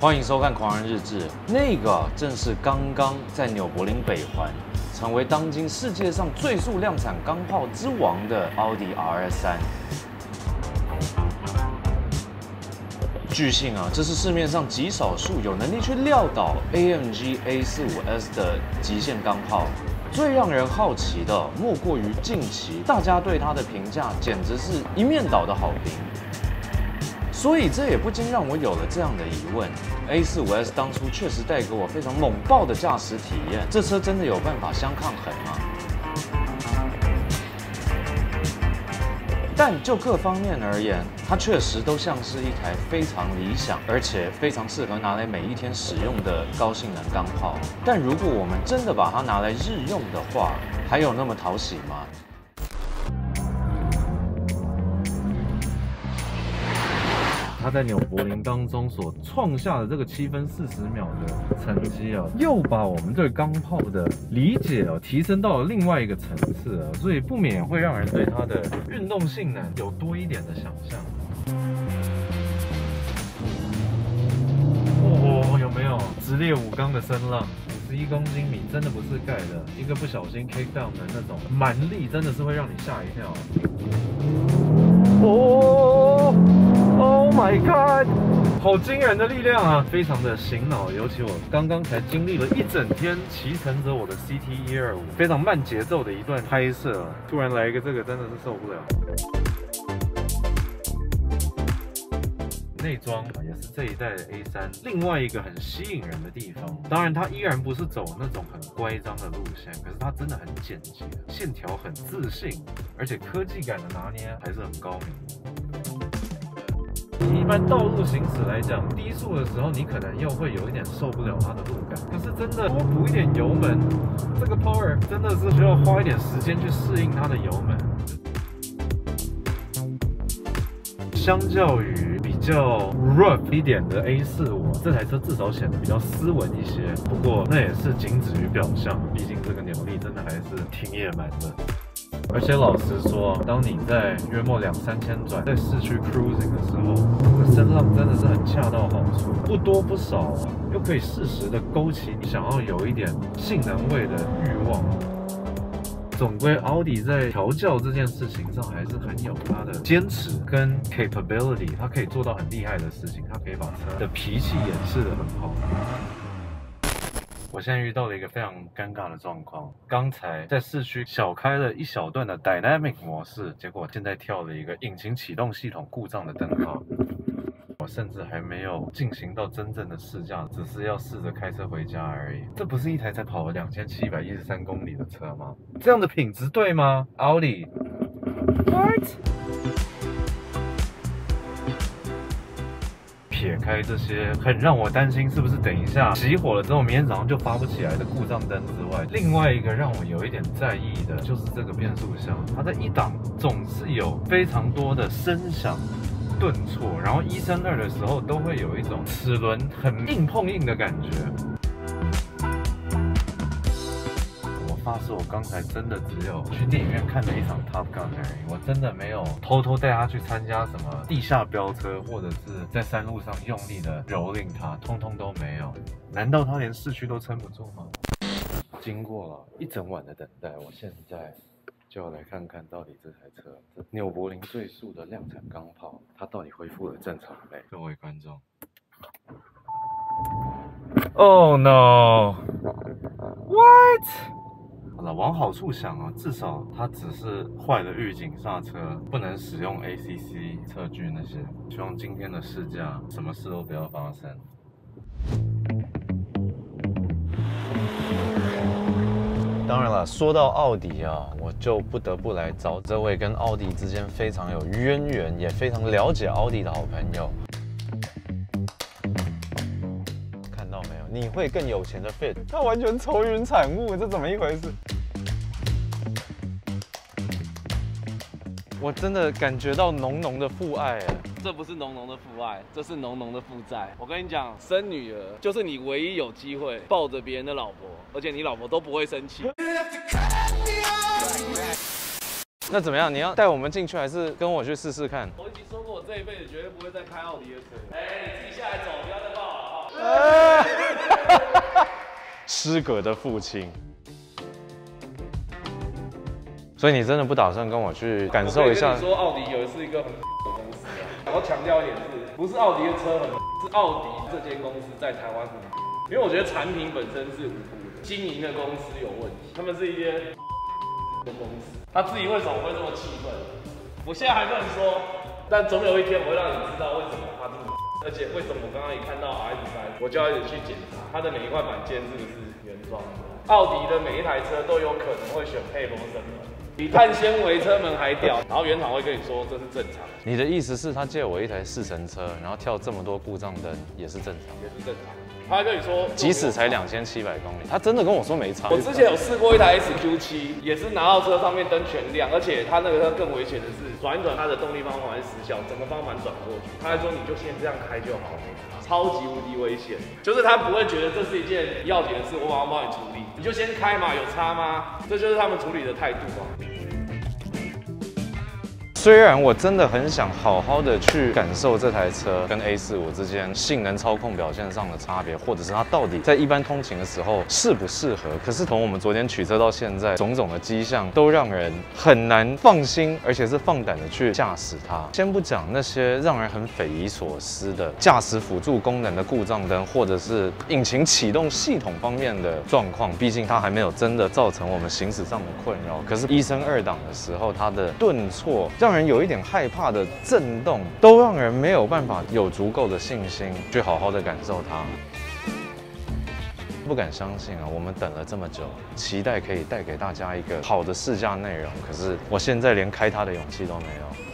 欢迎收看《狂人日志》。那个正是刚刚在纽柏林北环成为当今世界上最速量产钢炮之王的奥迪 RS3。据信啊，这是市面上极少数有能力去撂倒 AMG A45S 的极限钢炮。最让人好奇的，莫过于近期大家对它的评价简直是一面倒的好评。所以这也不禁让我有了这样的疑问 ：A45S 当初确实带给我非常猛爆的驾驶体验，这车真的有办法相抗衡吗？但就各方面而言，它确实都像是一台非常理想，而且非常适合拿来每一天使用的高性能钢炮。但如果我们真的把它拿来日用的话，还有那么讨喜吗？他在纽柏林当中所创下的这个7分40秒的成绩啊，又把我们对钢炮的理解啊提升到了另外一个层次啊，所以不免会让人对它的运动性能有多一点的想象。哦，有没有直列5缸的声浪？51公斤米真的不是盖的，一个不小心 kick down 的那种蛮力，真的是会让你吓一跳。哦 ，Oh my God！ 好惊人的力量啊，非常的醒脑。尤其我刚刚才经历了一整天骑乘着我的 CT125，非常慢节奏的一段拍摄，突然来一个这个，真的是受不了。内装也是这一代的 A3另外一个很吸引人的地方。当然，它依然不是走那种很乖张的路线，可是它真的很简洁，线条很自信，而且科技感的拿捏还是很高明的。以一般道路行驶来讲，低速的时候你可能又会有一点受不了它的路感，可是真的多补一点油门，这个 power 真的是需要花一点时间去适应它的油门。相较于比较 rough 一点的 A45，这台车至少显得比较斯文一些。不过那也是仅止于表象，毕竟这个扭力真的还是挺野蛮的。而且老实说，当你在约莫2-3千转在市区 cruising 的时候，这个声浪真的是很恰到好处，不多不少啊，又可以适时的勾起你想要有一点性能味的欲望。总归，奥迪在调教这件事情上还是很有它的坚持跟 capability， 它可以做到很厉害的事情，它可以把车的脾气演示得很好。我现在遇到了一个非常尴尬的状况，刚才在市区小开了一小段的 Dynamic 模式，结果现在跳了一个引擎启动系统故障的灯号。我甚至还没有进行到真正的试驾，只是要试着开车回家而已。这不是一台才跑了2713公里的车吗？这样的品质对吗？奥迪 ？What？ 撇开这些很让我担心是不是等一下熄火了之后明天早上就发不起来的故障灯之外，另外一个让我有一点在意的就是这个变速箱，它在1档总是有非常多的声响顿挫，然后1升2的时候都会有一种齿轮很硬碰硬的感觉。我发誓，我刚才真的只有去电影院看了一场 Top Gun 而已，我真的没有偷偷带他去参加什么地下飙车，或者是在山路上用力的蹂躏他，通通都没有。难道他连市区都撑不住吗？经过了一整晚的等待，我现在就要来看看到底这台车，这纽柏林最速的量产钢炮，它到底恢复了正常没？各位观众 ，Oh no！ What？ 好了，往好处想啊，至少它只是坏了预警刹车，不能使用 ACC 测距那些。希望今天的试驾什么事都不要发生。当然了，说到奥迪啊，我就不得不来找这位跟奥迪之间非常有渊源，也非常了解奥迪的好朋友。看到没有？你会更有钱的 Fit， 他完全愁云惨雾，这怎么一回事？我真的感觉到浓浓的父爱哎。 这不是浓浓的父爱，这是浓浓的负债。我跟你讲，生女儿就是你唯一有机会抱着别人的老婆，而且你老婆都不会生气。 那怎么样？你要带我们进去，还是跟我去试试看？ 我已经说过，我这一辈子绝对不会再开奥迪的车。哎，你自己下来走，不要再抱了。 失格的父亲。所以你真的不打算跟我去感受一下？ 我跟你说，奥迪也是一个很的公司啊。我要强调一点是，不是奥迪的车很，是奥迪这间公司在台湾很，因为我觉得产品本身是无辜的，经营的公司有问题，他们是一些的公司，他自己为什么会这么气愤？我现在还不能说，但总有一天我会让你知道为什么他这么，而且为什么我刚刚一看到 RS3，我就要一直去检查它的每一块板件是不是原装的。奥迪的每一台车都有可能会选配罗森门。比碳纤维车门还屌，然后原厂会跟你说这是正常。 你的意思是，他借我一台4乘车，然后跳这么多故障灯也是正常？ 也是正常。他还跟你说， 即使才2700公里，他真的跟我说没差。 我之前有试过一台 SQ7，也是拿到车上面灯全亮，而且他那个车更危险的是，转一转它的动力方向盘失效，整个方向盘转过去。他还说你就先这样开就好，没差。超级无敌危险，就是他不会觉得这是一件要紧的事，我马上帮你处理，你就先开嘛，有差吗？这就是他们处理的态度啊。 虽然我真的很想好好的去感受这台车跟 A45之间性能操控表现上的差别，或者是它到底在一般通勤的时候适不适合，可是从我们昨天取车到现在，种种的迹象都让人很难放心，而且是放胆的去驾驶它。先不讲那些让人很匪夷所思的驾驶辅助功能的故障灯，或者是引擎启动系统方面的状况，毕竟它还没有真的造成我们行驶上的困扰。可是1升2档的时候，它的顿挫让人有一点害怕的震动，都让人没有办法有足够的信心去好好的感受它。不敢相信啊，我们等了这么久，期待可以带给大家一个好的试驾内容，可是我现在连开它的勇气都没有。